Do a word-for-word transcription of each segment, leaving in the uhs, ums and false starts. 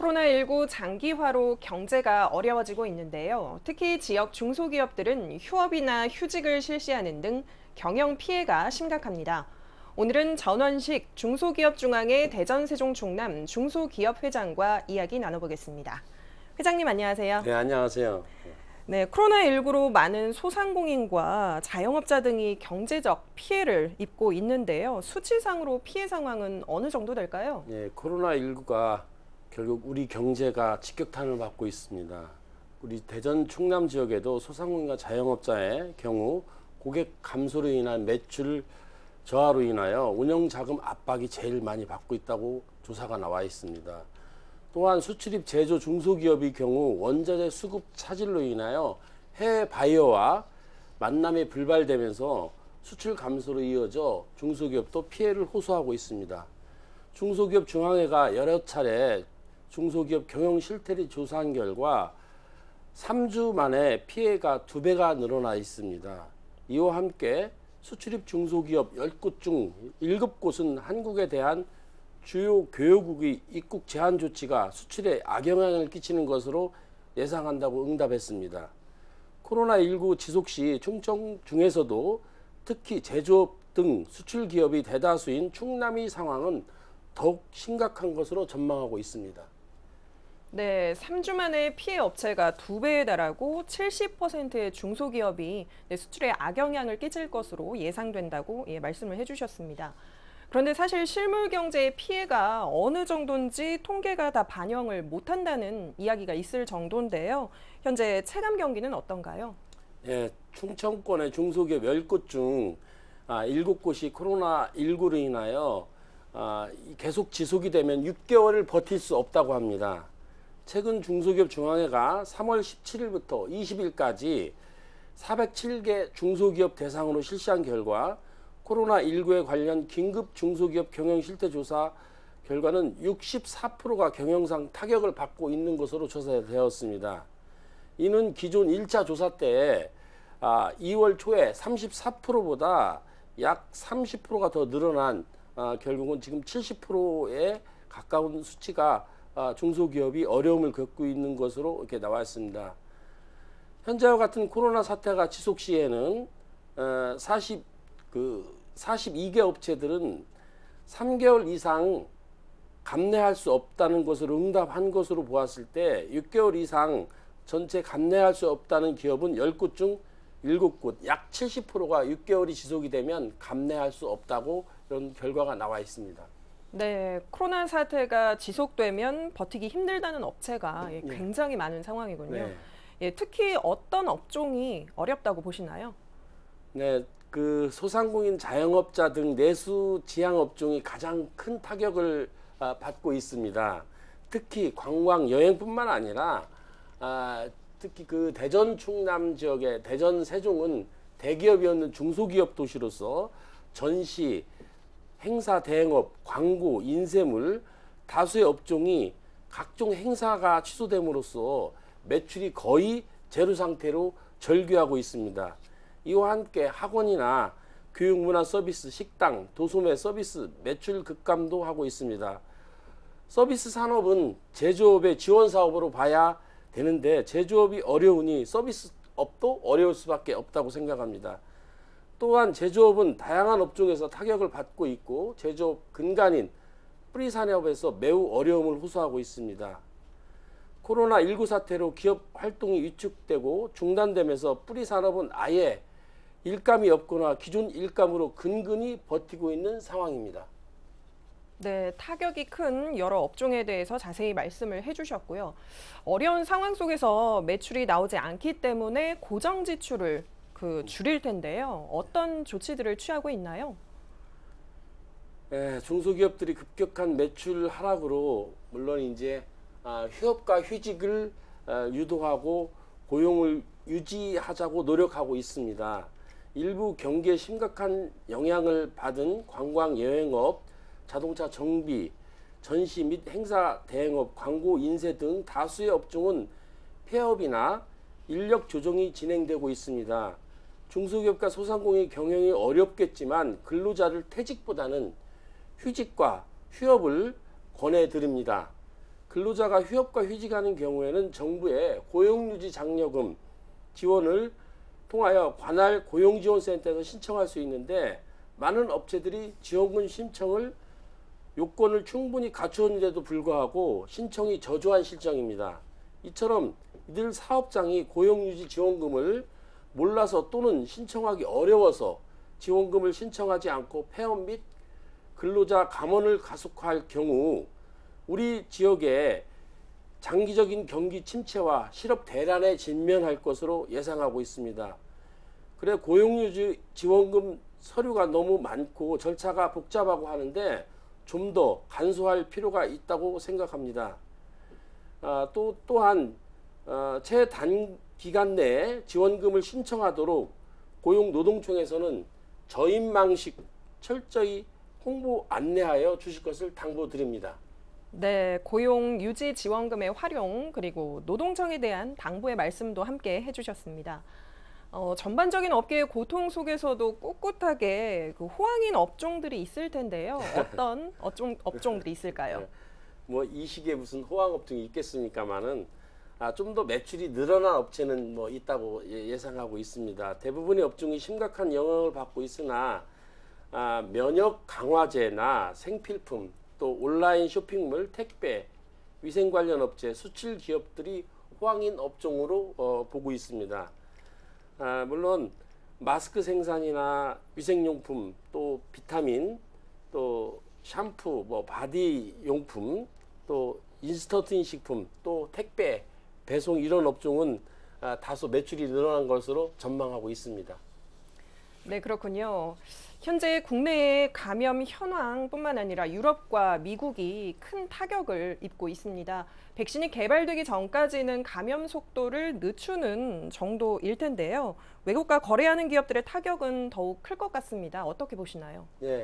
코로나십구 장기화로 경제가 어려워지고 있는데요. 특히 지역 중소기업들은 휴업이나 휴직을 실시하는 등 경영 피해가 심각합니다. 오늘은 전원식 중소기업중앙회 대전 세종 충남 중소기업회장과 이야기 나눠보겠습니다. 회장님 안녕하세요. 네, 안녕하세요. 네, 코로나십구로 많은 소상공인과 자영업자 등이 경제적 피해를 입고 있는데요. 수치상으로 피해 상황은 어느 정도 될까요? 네, 코로나십구가 결국 우리 경제가 직격탄을 받고 있습니다. 우리 대전 충남 지역에도 소상공인과 자영업자의 경우 고객 감소로 인한 매출 저하로 인하여 운영자금 압박이 제일 많이 받고 있다고 조사가 나와 있습니다. 또한 수출입 제조 중소기업의 경우 원자재 수급 차질로 인하여 해외 바이어와 만남이 불발되면서 수출 감소로 이어져 중소기업도 피해를 호소하고 있습니다. 중소기업 중앙회가 여러 차례 중소기업 경영 실태를 조사한 결과 삼 주 만에 피해가 두 배가 늘어나 있습니다. 이와 함께 수출입 중소기업 십 곳 중 일곱 곳은 한국에 대한 주요 교역국의 입국 제한 조치가 수출에 악영향을 끼치는 것으로 예상한다고 응답했습니다. 코로나십구 지속 시 충청 중에서도 특히 제조업 등 수출 기업이 대다수인 충남의 상황은 더욱 심각한 것으로 전망하고 있습니다. 네, 삼 주 만에 피해 업체가 두 배에 달하고 칠십 퍼센트의 중소기업이 수출에 악영향을 끼칠 것으로 예상된다고 예, 말씀을 해주셨습니다. 그런데 사실 실물 경제의 피해가 어느 정도인지 통계가 다 반영을 못한다는 이야기가 있을 정도인데요. 현재 체감 경기는 어떤가요? 예, 충청권의 중소기업 십 곳 중 아, 일곱 곳이 코로나십구로 인하여 아, 계속 지속이 되면 육 개월을 버틸 수 없다고 합니다. 최근 중소기업 중앙회가 삼월 십칠일부터 이십일까지 사백칠 개 중소기업 대상으로 실시한 결과 코로나십구에 관련 긴급 중소기업 경영 실태 조사 결과는 육십사 퍼센트가 경영상 타격을 받고 있는 것으로 조사되었습니다. 이는 기존 일 차 조사 때 아, 이월 초에 삼십사 퍼센트보다 약 삼십 퍼센트가 더 늘어난 아, 결국은 지금 칠십 퍼센트에 가까운 수치가 아, 중소기업이 어려움을 겪고 있는 것으로 이렇게 나와 있습니다. 현재와 같은 코로나 사태가 지속 시에는 어, 사십, 그 사십이 개 업체들은 삼 개월 이상 감내할 수 없다는 것으로 응답한 것으로 보았을 때 육 개월 이상 전체 감내할 수 없다는 기업은 십 곳 중 일곱 곳, 약 칠십 퍼센트가 육 개월이 지속이 되면 감내할 수 없다고 이런 결과가 나와 있습니다. 네, 코로나 사태가 지속되면 버티기 힘들다는 업체가 예, 굉장히 네. 많은 상황이군요. 네. 예, 특히 어떤 업종이 어렵다고 보시나요? 네, 그 소상공인 자영업자 등 내수 지향 업종이 가장 큰 타격을 아, 받고 있습니다. 특히 관광 여행뿐만 아니라 아, 특히 그 대전 충남 지역의 대전 세종은 대기업이었는 중소기업 도시로서 전시, 행사 대행업, 광고, 인쇄물 다수의 업종이 각종 행사가 취소됨으로써 매출이 거의 제로 상태로 절규하고 있습니다. 이와 함께 학원이나 교육문화 서비스, 식당, 도소매 서비스 매출 급감도 하고 있습니다. 서비스 산업은 제조업의 지원 사업으로 봐야 되는데 제조업이 어려우니 서비스업도 어려울 수밖에 없다고 생각합니다. 또한 제조업은 다양한 업종에서 타격을 받고 있고 제조업 근간인 뿌리산업에서 매우 어려움을 호소하고 있습니다. 코로나십구 사태로 기업 활동이 위축되고 중단되면서 뿌리산업은 아예 일감이 없거나 기존 일감으로 근근히 버티고 있는 상황입니다. 네, 타격이 큰 여러 업종에 대해서 자세히 말씀을 해주셨고요. 어려운 상황 속에서 매출이 나오지 않기 때문에 고정 지출을 그 줄일 텐데요. 어떤 조치들을 취하고 있나요? 네, 중소기업들이 급격한 매출 하락으로 물론 이제 아, 휴업과 휴직을 아, 유도하고 고용을 유지하자고 노력하고 있습니다. 일부 경기에 심각한 영향을 받은 관광 여행업, 자동차 정비, 전시 및 행사 대행업, 광고 인쇄 등 다수의 업종은 폐업이나 인력 조정이 진행되고 있습니다. 중소기업과 소상공인 경영이 어렵겠지만 근로자를 퇴직보다는 휴직과 휴업을 권해드립니다. 근로자가 휴업과 휴직하는 경우에는 정부의 고용유지 장려금 지원을 통하여 관할 고용지원센터에서 신청할 수 있는데 많은 업체들이 지원금 신청을 요건을 충분히 갖추었는데도 불구하고 신청이 저조한 실정입니다. 이처럼 이들 사업장이 고용유지 지원금을 몰라서 또는 신청하기 어려워서 지원금을 신청하지 않고 폐업 및 근로자 감원을 가속화할 경우 우리 지역에 장기적인 경기 침체와 실업 대란에 직면할 것으로 예상하고 있습니다. 그래 고용유지 지원금 서류가 너무 많고 절차가 복잡하고 하는데 좀 더 간소화할 필요가 있다고 생각합니다. 아, 또 또한 어, 최단기간 내에 지원금을 신청하도록 고용노동청에서는 저인망식 철저히 홍보 안내하여 주실 것을 당부드립니다. 네, 고용 유지 지원금의 활용 그리고 노동청에 대한 당부의 말씀도 함께 해주셨습니다. 어, 전반적인 업계의 고통 속에서도 꿋꿋하게 그 호황인 업종들이 있을 텐데요. 어떤 업종, 업종들이 있을까요? 뭐 이 시기에 무슨 호황 업종이 있겠습니까만은 아, 좀 더 매출이 늘어난 업체는 뭐 있다고 예상하고 있습니다. 대부분의 업종이 심각한 영향을 받고 있으나 아, 면역 강화제나 생필품, 또 온라인 쇼핑몰, 택배, 위생 관련 업체, 수출 기업들이 호황인 업종으로 어, 보고 있습니다. 아, 물론 마스크 생산이나 위생용품, 또 비타민, 또 샴푸, 뭐 바디 용품, 또 인스턴트 식품, 또 택배, 배송 이런 업종은 아, 다소 매출이 늘어난 것으로 전망하고 있습니다. 네, 그렇군요. 현재 국내의 감염 현황뿐만 아니라 유럽과 미국이 큰 타격을 입고 있습니다. 백신이 개발되기 전까지는 감염 속도를 늦추는 정도일 텐데요. 외국과 거래하는 기업들의 타격은 더욱 클 것 같습니다. 어떻게 보시나요? 네.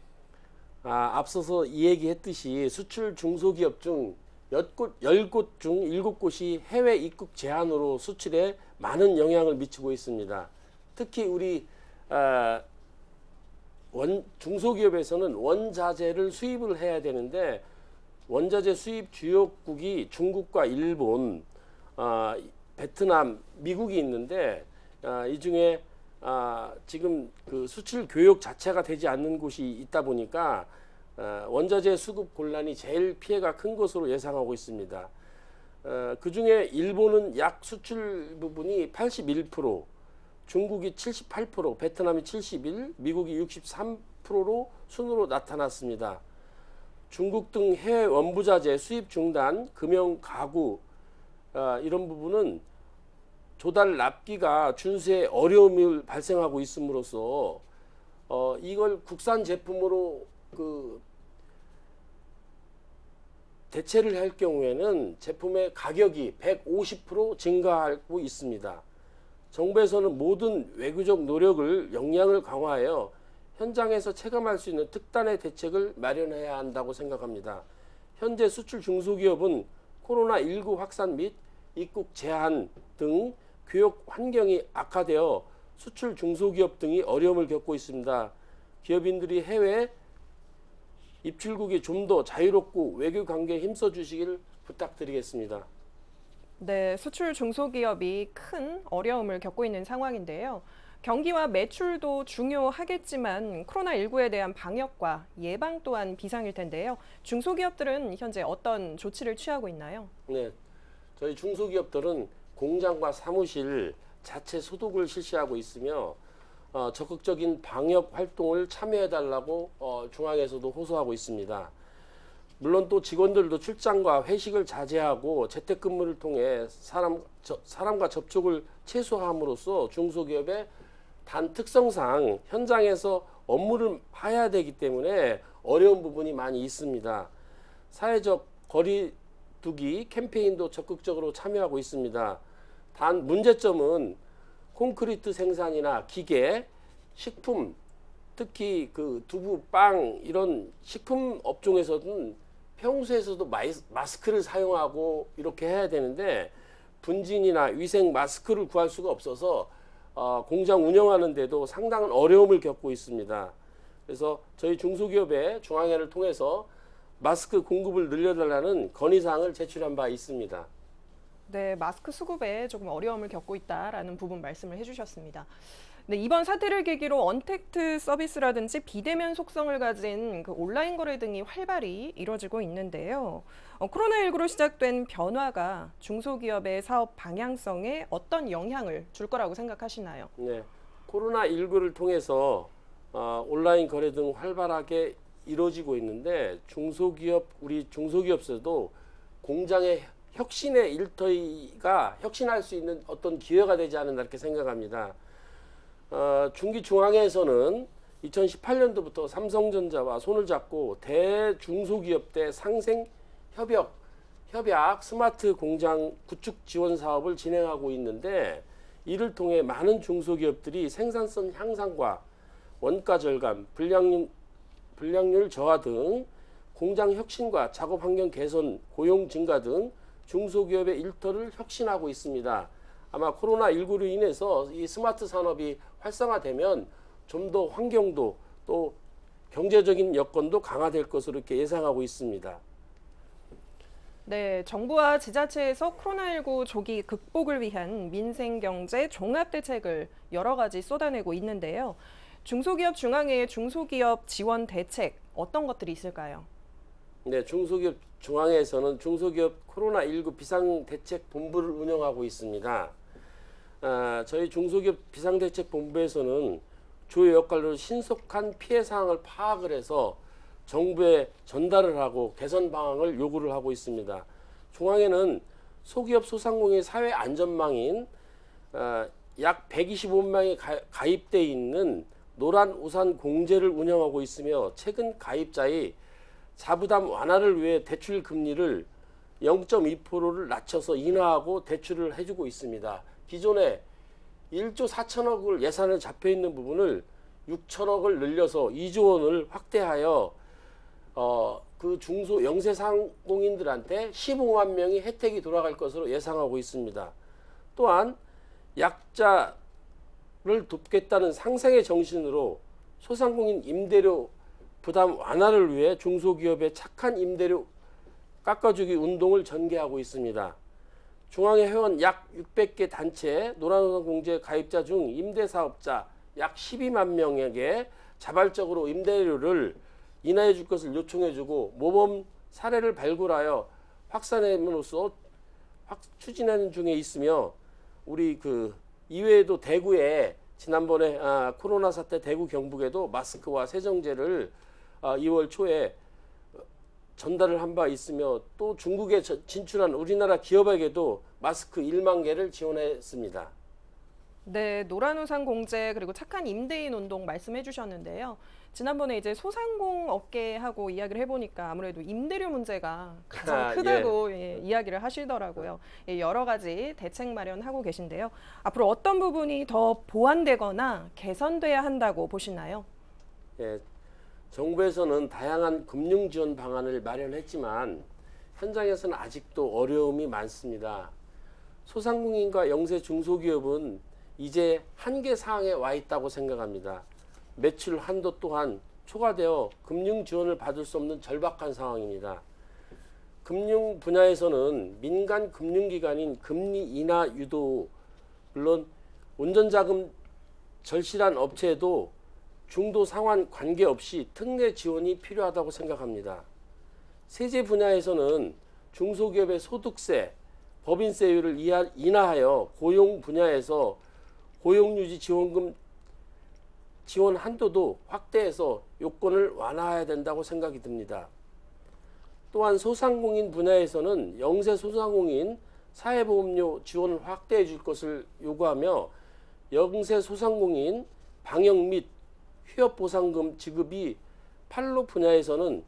아, 앞서서 이 얘기했듯이 수출 중소기업 중 열 곳 중 일곱 곳이 해외 입국 제한으로 수출에 많은 영향을 미치고 있습니다. 특히 우리 아, 원, 중소기업에서는 원자재를 수입을 해야 되는데 원자재 수입 주요국이 중국과 일본, 아, 베트남, 미국이 있는데 아, 이 중에 아, 지금 그 수출 교역 자체가 되지 않는 곳이 있다 보니까 아, 원자재 수급 곤란이 제일 피해가 큰 것으로 예상하고 있습니다. 아, 그 중에 일본은 약 수출 부분이 팔십일 퍼센트, 중국이 칠십팔 퍼센트, 베트남이 칠십일, 미국이 육십삼 퍼센트로 순으로 나타났습니다. 중국 등 해외 원부자재 수입 중단, 금융, 가구 아, 이런 부분은 조달 납기가 준수에 어려움이 발생하고 있음으로써 어, 이걸 국산 제품으로 그 대체를 할 경우에는 제품의 가격이 백오십 퍼센트 증가하고 있습니다. 정부에서는 모든 외교적 노력을 역량을 강화하여 현장에서 체감할 수 있는 특단의 대책을 마련해야 한다고 생각합니다. 현재 수출 중소기업은 코로나 십구 확산 및 입국 제한 등 교역 환경이 악화되어 수출 중소기업 등이 어려움을 겪고 있습니다. 기업인들이 해외 입출국이 좀 더 자유롭고 외교 관계에 힘써 주시길 부탁드리겠습니다. 네, 수출 중소기업이 큰 어려움을 겪고 있는 상황인데요. 경기와 매출도 중요하겠지만 코로나 십구에 대한 방역과 예방 또한 비상일 텐데요. 중소기업들은 현재 어떤 조치를 취하고 있나요? 네, 저희 중소기업들은 공장과 사무실 자체 소독을 실시하고 있으며 어, 적극적인 방역 활동을 참여해달라고 어, 중앙에서도 호소하고 있습니다. 물론 또 직원들도 출장과 회식을 자제하고 재택근무를 통해 사람, 저, 사람과 접촉을 최소화함으로써 중소기업의 단 특성상 현장에서 업무를 해야 되기 때문에 어려운 부분이 많이 있습니다. 사회적 거리두기 캠페인도 적극적으로 참여하고 있습니다. 단 문제점은 콘크리트 생산이나 기계, 식품, 특히 그 두부, 빵 이런 식품 업종에서는 평소에서도 마이, 마스크를 사용하고 이렇게 해야 되는데 분진이나 위생 마스크를 구할 수가 없어서 어, 공장 운영하는 데도 상당한 어려움을 겪고 있습니다. 그래서 저희 중소기업의 중앙회를 통해서 마스크 공급을 늘려달라는 건의사항을 제출한 바 있습니다. 네, 마스크 수급에 조금 어려움을 겪고 있다라는 부분 말씀을 해주셨습니다. 네, 이번 사태를 계기로 언택트 서비스라든지 비대면 속성을 가진 그 온라인 거래 등이 활발히 이뤄지고 있는데요. 어, 코로나십구로 시작된 변화가 중소기업의 사업 방향성에 어떤 영향을 줄 거라고 생각하시나요? 네, 코로나십구를 통해서 어, 온라인 거래 등 활발하게 이루어지고 있는데 중소기업, 우리 중소기업에서도 공장의 혁신의 일터가 혁신할 수 있는 어떤 기회가 되지 않았나 이렇게 생각합니다. 어, 중기중앙회에서는 이천십팔 년도부터 삼성전자와 손을 잡고 대중소기업 대 상생 협약, 협약 스마트 공장 구축 지원 사업을 진행하고 있는데 이를 통해 많은 중소기업들이 생산성 향상과 원가 절감, 불량률, 불량률 저하 등 공장 혁신과 작업 환경 개선, 고용 증가 등 중소기업의 일터를 혁신하고 있습니다. 아마 코로나십구로 인해서 이 스마트 산업이 활성화되면 좀 더 환경도 또 경제적인 여건도 강화될 것으로 이렇게 예상하고 있습니다. 네, 정부와 지자체에서 코로나십구 조기 극복을 위한 민생경제 종합대책을 여러 가지 쏟아내고 있는데요. 중소기업 중앙회의 중소기업 지원 대책 어떤 것들이 있을까요? 네, 중소기업 중앙회에서는 중소기업 코로나십구 비상대책본부를 운영하고 있습니다. 아, 저희 중소기업 비상대책본부에서는 주요 역할로 신속한 피해 사항을 파악을 해서 정부에 전달을 하고 개선 방안을 요구를 하고 있습니다. 중앙회는 소기업 소상공인 사회 안전망인 아, 약 백이십오 명이 가, 가입돼 있는 노란 우산 공제를 운영하고 있으며 최근 가입자의 자부담 완화를 위해 대출 금리를 영 점 이 퍼센트를 낮춰서 인하하고 대출을 해주고 있습니다. 기존에 일조 사천억을 예산을 잡혀 있는 부분을 육천억을 늘려서 이조 원을 확대하여 어, 그 중소 영세상공인들한테 십오만 명이 혜택이 돌아갈 것으로 예상하고 있습니다. 또한 약자를 돕겠다는 상생의 정신으로 소상공인 임대료 부담 완화를 위해 중소기업의 착한 임대료 깎아주기 운동을 전개하고 있습니다. 중앙회 회원 약 육백 개 단체 노란우산 공제 가입자 중 임대사업자 약 십이만 명에게 자발적으로 임대료를 인하해 줄 것을 요청해 주고 모범 사례를 발굴하여 확산함으로써 확 추진하는 중에 있으며 우리 그 이외에도 대구에 지난번에 아, 코로나 사태 대구 경북에도 마스크와 세정제를 아, 이월 초에 전달을 한 바 있으며 또 중국에 진출한 우리나라 기업에게도 마스크 일만 개를 지원했습니다. 네, 노란우산 공제 그리고 착한 임대인 운동 말씀해 주셨는데요. 지난번에 이제 소상공 업계하고 이야기를 해보니까 아무래도 임대료 문제가 가장 아, 크다고 예. 예, 이야기를 하시더라고요. 예, 여러 가지 대책 마련하고 계신데요. 앞으로 어떤 부분이 더 보완되거나 개선돼야 한다고 보시나요? 예, 정부에서는 다양한 금융 지원 방안을 마련했지만 현장에서는 아직도 어려움이 많습니다. 소상공인과 영세 중소기업은 이제 한계 사항에 와 있다고 생각합니다. 매출 한도 또한 초과되어 금융 지원을 받을 수 없는 절박한 상황입니다. 금융 분야에서는 민간 금융기관인 금리 인하 유도, 물론 운전자금 절실한 업체에도 중도 상환 관계없이 특례 지원이 필요하다고 생각합니다. 세제 분야에서는 중소기업의 소득세, 법인세율을 인하하여 고용 분야에서 고용유지 지원금 지원 한도도 확대해서 요건을 완화해야 된다고 생각이 듭니다. 또한 소상공인 분야에서는 영세 소상공인 사회보험료 지원을 확대해 줄 것을 요구하며 영세 소상공인 방역 및 휴업보상금 지급이 판로 분야에서는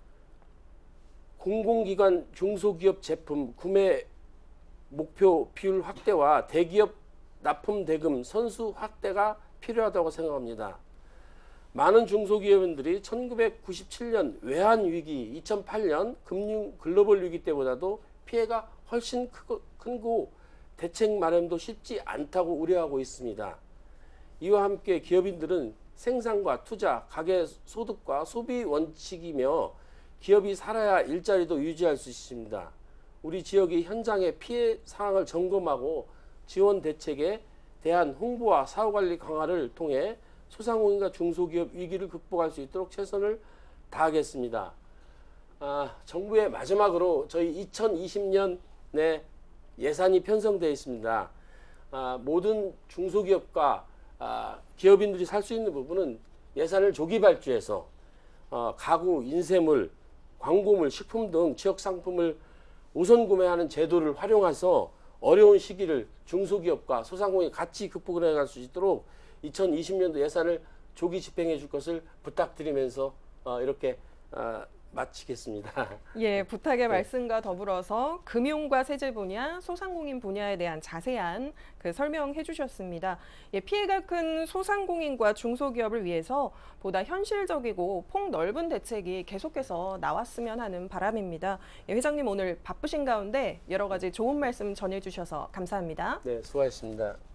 공공기관 중소기업 제품 구매 목표 비율 확대와 대기업 납품 대금 선수 확대가 필요하다고 생각합니다. 많은 중소기업인들이 천구백구십칠 년 외환위기, 이천팔 년 금융 글로벌 위기 때보다도 피해가 훨씬 크고, 크고 대책 마련도 쉽지 않다고 우려하고 있습니다. 이와 함께 기업인들은 생산과 투자, 가계 소득과 소비 원칙이며 기업이 살아야 일자리도 유지할 수 있습니다. 우리 지역의 현장의 피해 상황을 점검하고 지원 대책에 대한 홍보와 사후관리 강화를 통해 소상공인과 중소기업 위기를 극복할 수 있도록 최선을 다하겠습니다. 아, 정부의 마지막으로 저희 이천이십 년에 예산이 편성되어 있습니다. 아, 모든 중소기업과 아, 기업인들이 살 수 있는 부분은 예산을 조기 발주해서 어, 가구, 인쇄물, 광고물, 식품 등 지역 상품을 우선 구매하는 제도를 활용해서 어려운 시기를 중소기업과 소상공인이 같이 극복을 해갈 수 있도록 이천이십 년도 예산을 조기 집행해 줄 것을 부탁드리면서 어, 이렇게 어, 마치겠습니다. 예, 부탁의 말씀과 더불어서 금융과 세제 분야, 소상공인 분야에 대한 자세한 그 설명해 주셨습니다. 예, 피해가 큰 소상공인과 중소기업을 위해서 보다 현실적이고 폭넓은 대책이 계속해서 나왔으면 하는 바람입니다. 예, 회장님 오늘 바쁘신 가운데 여러 가지 좋은 말씀 전해 주셔서 감사합니다. 네, 수고하셨습니다.